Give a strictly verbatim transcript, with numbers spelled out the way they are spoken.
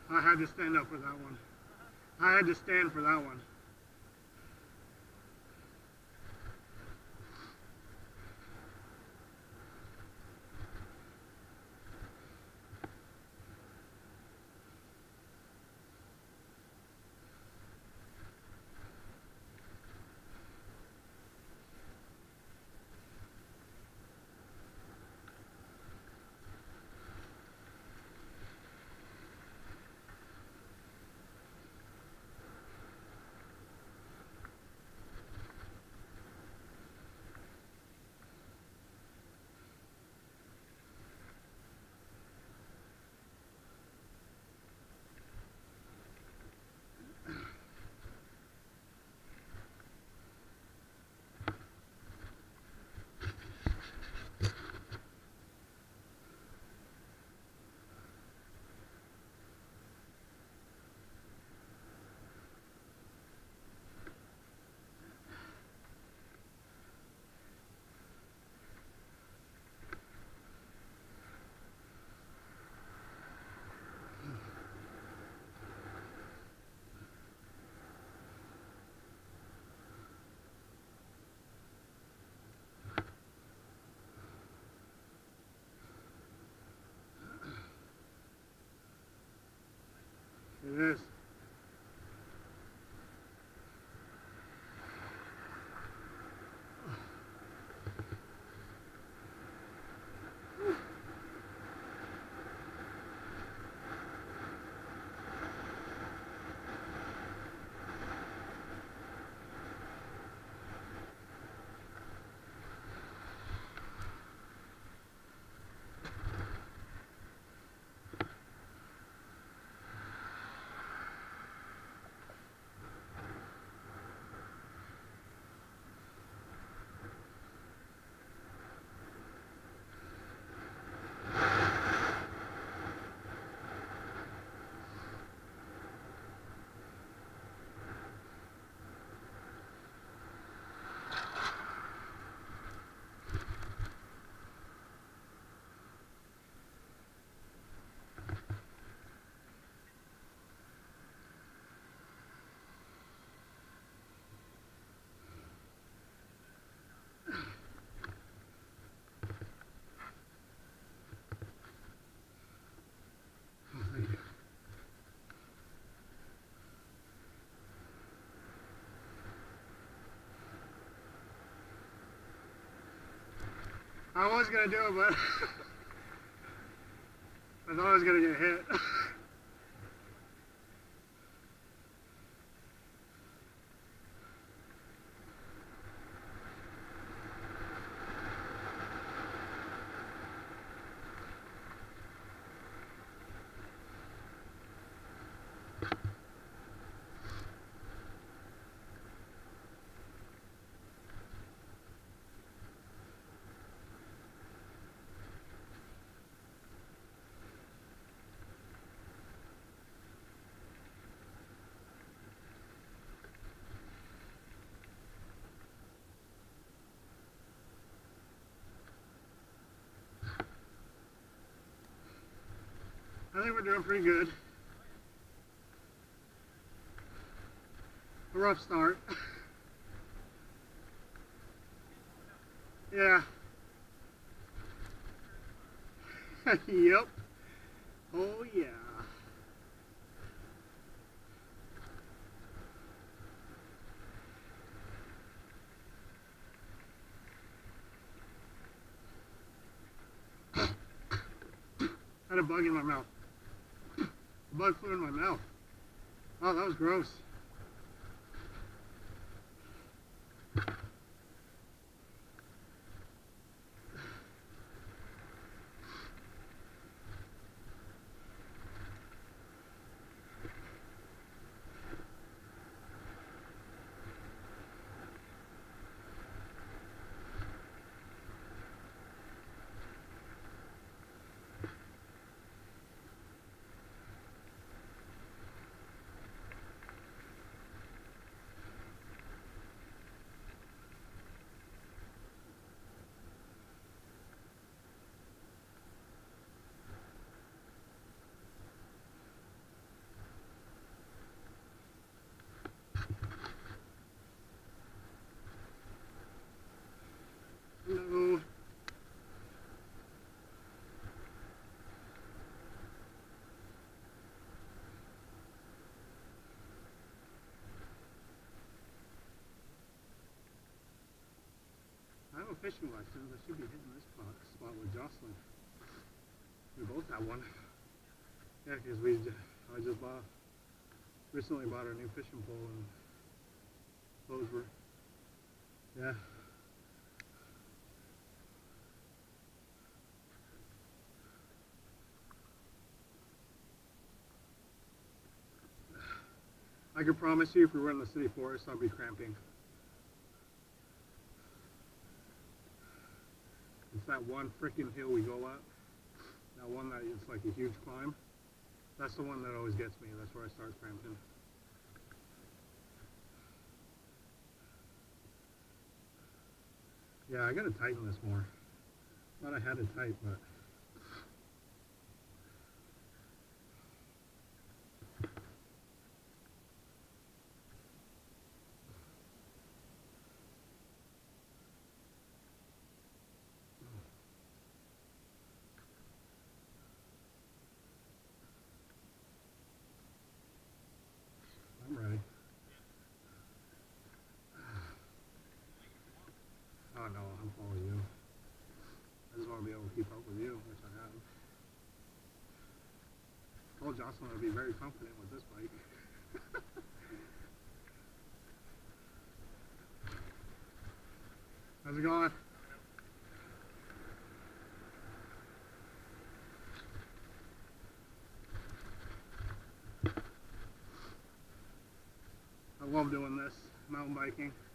I had to stand up for that one. I had to stand for that one. It is. I was gonna do it, but I thought I was gonna get hit. I think we're doing pretty good. A rough start. Yeah. Yep. Oh yeah. I had a bug in my mouth. A bug flew in my mouth. Oh, that was gross. fishing lessons, I should be hitting this spot, spot with Jocelyn. We both have one. Yeah, because we, I just bought, recently bought our new fishing pole and those were, yeah. I can promise you if we were in the city forest, I'd be cramping. It's that one freaking hill we go up, that one that is like a huge climb. That's the one that always gets me. That's where I start cramping. Yeah, I gotta tighten this more. Thought I had it tight, but I'm ready. Oh no, I'm following you. I just want to be able to keep up with you, which I have. I told Jocelyn I'd be very confident with this bike. How's it going? I love doing this, mountain biking.